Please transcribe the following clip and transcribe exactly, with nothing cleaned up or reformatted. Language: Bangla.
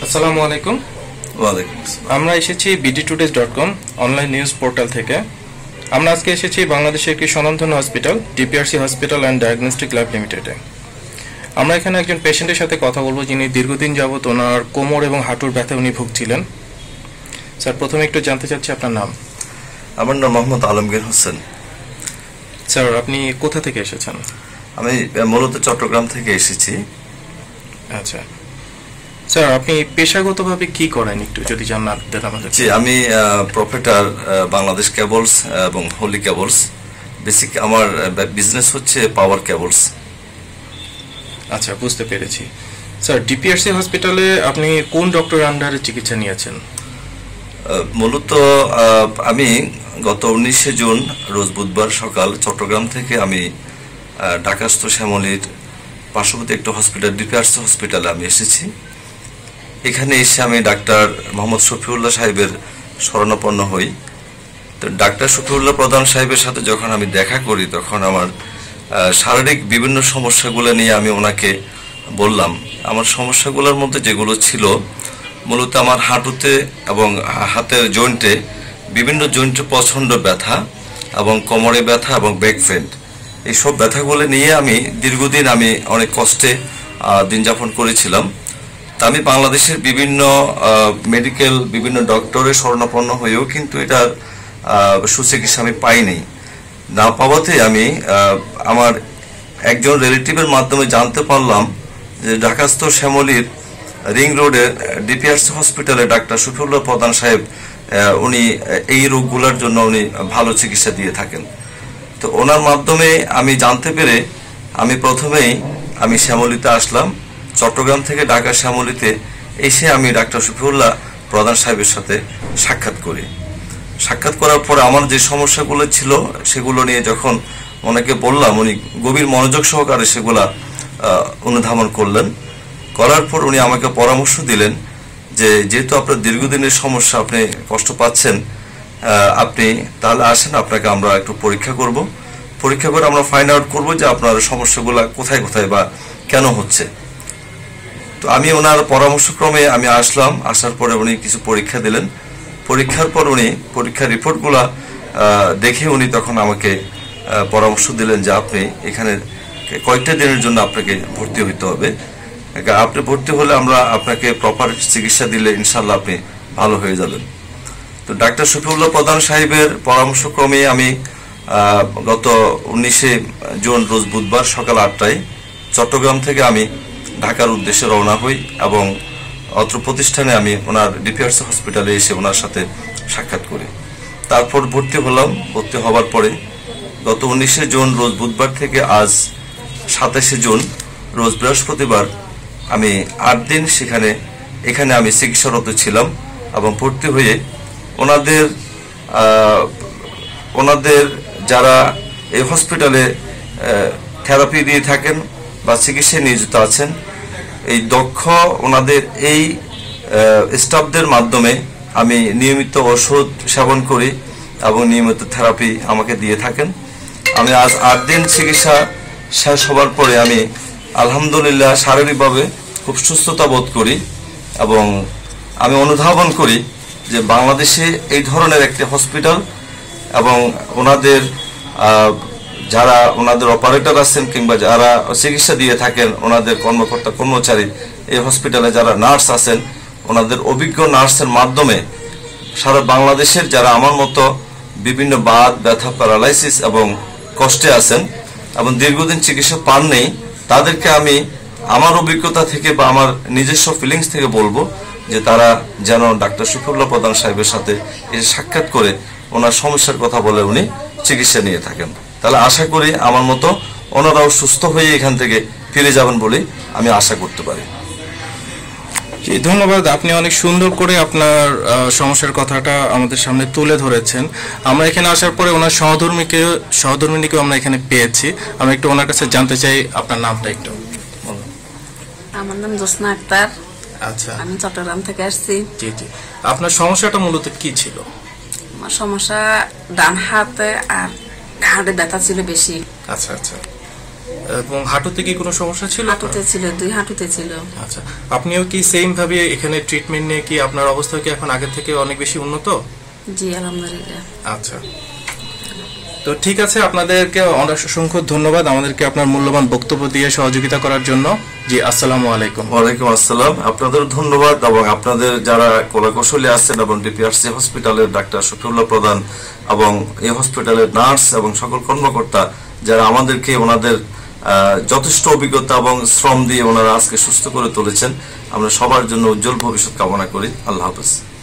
আসসালামু আলাইকুম। ওয়ালাইকুম আসসালাম। আমরা এসেছি BD today's dot com online news portal থেকে। আমরা আজকে এসেছি বাংলাদেশের একটি স্বনামধন্য hospital DPRC hospital and diagnostic lab লিমিটেডে। আমরা এখানে একজন পেশেন্টের সাথে কথা বলবো যিনি দীর্ঘদিন যাবত ওনার কোমর এবং হাঁটুর ব্যথা উনি ভুগছিলেন। স্যার, প্রথমে একটু জানতে চাচ্ছি আপনার নাম। আমার নাম মোহাম্মদ আলমগীর হোসেন। স্যার, আপনি কোথা থেকে এসেছেন? আমি মূলত চট্টগ্রাম থেকে এসেছি। আচ্ছা স্যার, আপনি পেশাগতভাবে কি করেন একটু যদি জানান আমাদের। জি, আমি প্রফেটার বাংলাদেশ কেবলস এবং হোলি কেবলস। বেসিক আমার বিজনেস হচ্ছে পাওয়ার কেবলস। আচ্ছা, বুঝতে পেরেছি। স্যার, ডিপিআরসি হসপিটালে আপনি কোন ডক্টরের আন্ডারে চিকিৎসা নিয়েছেন? মূলত আমি গত উনিশে জুন রোজ বুধবার সকাল চট্টগ্রাম থেকে আমি ঢাকাস্থ শ্যামলীর পার্শ্ববর্তী একটা হসপিটাল ডিপিআরসি হসপিটালে আমি এসেছি। এখানে এসে আমি ডাক্তার মোহাম্মদ শফিউল্লাহ সাহেবের শরণাপন্ন হই। তো ডাক্তার শফিউল্লাহ প্রধান সাহেবের সাথে যখন আমি দেখা করি তখন আমার শারীরিক বিভিন্ন সমস্যাগুলো নিয়ে আমি ওনাকে বললাম। আমার সমস্যাগুলোর মধ্যে যেগুলো ছিল মূলত আমার হাঁটুতে এবং হাতের জয়েন্টে বিভিন্ন জয়েন্টে প্রচণ্ড ব্যথা এবং কোমরে ব্যথা এবং ব্যাক পেইন, এইসব ব্যথাগুলো নিয়ে আমি দীর্ঘদিন আমি অনেক কষ্টে দিন যাপন করেছিলাম। তা আমি বাংলাদেশের বিভিন্ন মেডিকেল বিভিন্ন ডক্টরের শরণাপন্ন হয়েও কিন্তু এটার সুচিকিৎসা আমি পাইনি। না পাওয়াতে আমি আমার একজন রিলেটিভের মাধ্যমে জানতে পারলাম যে ঢাকাস্থ শ্যামলীর রিং রোডের ডিপিআরসি হসপিটালে ডাক্তার শফিউল্লাহ প্রধান সাহেব উনি এই রোগগুলোর জন্য উনি ভালো চিকিৎসা দিয়ে থাকেন। তো ওনার মাধ্যমে আমি জানতে পেরে আমি প্রথমেই আমি শ্যামলীতে আসলাম। চট্টগ্রাম থেকে ঢাকা শ্যামলীতে এসে আমি ডাক্তার শফিউল্লাহ প্রধান সাহেবের সাথে সাক্ষাৎ করি। সাক্ষাৎ করার পরে আমার যে সমস্যাগুলো ছিল সেগুলো নিয়ে যখন ওনাকে বললাম, উনি গভীর মনোযোগ সহকারে সেগুলা অনুধাবন করলেন। করার পর উনি আমাকে পরামর্শ দিলেন যে যেহেতু আপনার দীর্ঘদিনের সমস্যা, আপনি কষ্ট পাচ্ছেন, আপনি তাহলে আসেন, আপনাকে আমরা একটু পরীক্ষা করব। পরীক্ষা করে আমরা ফাইন্ড আউট করবো যে আপনার সমস্যাগুলো কোথায় কোথায় বা কেন হচ্ছে। তো আমি ওনার পরামর্শক্রমে আমি আসলাম। আসার পরে উনি কিছু পরীক্ষা দিলেন। পরীক্ষার পর উনি পরীক্ষার রিপোর্টগুলা দেখে উনি তখন আমাকে পরামর্শ দিলেন যে আপনি এখানে কয়েকটা দিনের জন্য আপনাকে ভর্তি হইতে হবে। আপনি ভর্তি হলে আমরা আপনাকে প্রপার চিকিৎসা দিলে ইনশাল্লাহ আপনি ভালো হয়ে যাবেন। তো ডাক্তার শফিউল্লাহ প্রধান সাহেবের পরামর্শক্রমে আমি গত উনিশে জুন রোজ বুধবার সকাল আটটায় চট্টগ্রাম থেকে আমি ঢাকার উদ্দেশ্যে রওনা হই এবং অত্র প্রতিষ্ঠানে আমি ওনার ডিপিআরসি হসপিটালে এসে ওনার সাথে সাক্ষাৎ করি। তারপর ভর্তি হলাম। ভর্তি হওয়ার পরে গত উনিশে জুন রোজ বুধবার থেকে আজ সাতাশে জুন রোজ বৃহস্পতিবার আমি আট দিন সেখানে এখানে আমি চিকিৎসারত ছিলাম এবং ভর্তি হয়ে ওনাদের ওনাদের যারা এই হসপিটালে থেরাপি দিয়ে থাকেন বা চিকিৎসায় নিয়োজিত আছেন, এই দক্ষ ওনাদের এই স্টাফদের মাধ্যমে আমি নিয়মিত ওষুধ সেবন করি এবং নিয়মিত থেরাপি আমাকে দিয়ে থাকেন। আমি আজ আট দিন চিকিৎসা শেষ হবার পরে আমি আলহামদুলিল্লাহ শারীরিকভাবে খুব সুস্থতা বোধ করি এবং আমি অনুধাবন করি যে বাংলাদেশে এই ধরনের একটি হসপিটাল এবং ওনাদের যারা ওনাদের অপারেটর আছেন কিংবা যারা চিকিৎসা দিয়ে থাকেন, ওনাদের কর্মকর্তা কর্মচারী, এই হসপিটালে যারা নার্স আছেন, ওনাদের অভিজ্ঞ নার্সের মাধ্যমে সারা বাংলাদেশের যারা আমার মতো বিভিন্ন বাত ব্যথা প্যারালাইসিস এবং কষ্টে আছেন এবং দীর্ঘদিন চিকিৎসা পান নেই, তাদেরকে আমি আমার অভিজ্ঞতা থেকে বা আমার নিজস্ব ফিলিংস থেকে বলবো যে তারা যেন ডাক্তার শফিউল্লাহ প্রধান সাহেবের সাথে এসে সাক্ষাৎ করে ওনার সমস্যার কথা বলে উনি চিকিৎসা নিয়ে থাকেন। তাহলে আশা করি আমার মতো ওনারাও সুস্থ হয়ে এখান থেকে ফিরে যাবেন বলে আমি আশা করতে পারি। ধন্যবাদ। আপনি অনেক সুন্দর করে আপনার সমস্যার কথাটা আমাদের সামনে তুলে ধরেছেন। আমরা এখানে আসার পরে ওনার সহধর্মীকে সহধর্মিনীকেও আমরা এখানে পেয়েছি। আমরা একটু ওনার কাছে জানতে চাই আপনার নামটা একটু। আমার নাম জোসনা আক্তার। আচ্ছা, আমি চট্টগ্রাম থেকে আসছি। জি জি। আপনার সমস্যাটা মূলত কি ছিল? আমার সমস্যা ডান হাতে আর ঘাড়ে ব্যথা ছিল বেশি। আচ্ছা আচ্ছা। এবং হাঁটুতে কি কোনো সমস্যা ছিল? হাঁটুতে ছিল, দুই হাঁটুতে ছিল। আচ্ছা, আপনিও কি সেম ভাবে এখানে ট্রিটমেন্ট নিয়ে কি আপনার অবস্থা কি এখন আগের থেকে অনেক বেশি উন্নত? জি আলহামদুলিল্লাহ। আচ্ছা, তো ঠিক আছে, আপনাদেরকে অসংখ্য ধন্যবাদ আমাদেরকে আপনার মূল্যবান বক্তব্য দিয়ে সহযোগিতা করার জন্য। জি, আসসালামু আলাইকুম। ওয়ালাইকুম আসসালাম। আপনাদের ধন্যবাদ এবং আপনাদের যারা কলাকৌশলী আছেন এবং ডিপিআরসি হসপিটালের ডাক্তার শফিউল্লাহ প্রধান এবং এই হসপিটালের নার্স এবং সকল কর্মকর্তা যারা আমাদেরকে ওনাদের যথেষ্ট অভিজ্ঞতা এবং শ্রম দিয়ে ওনারা আজকে সুস্থ করে তুলেছেন, আমরা সবার জন্য উজ্জ্বল ভবিষ্যৎ কামনা করি। আল্লাহ হাফেজ।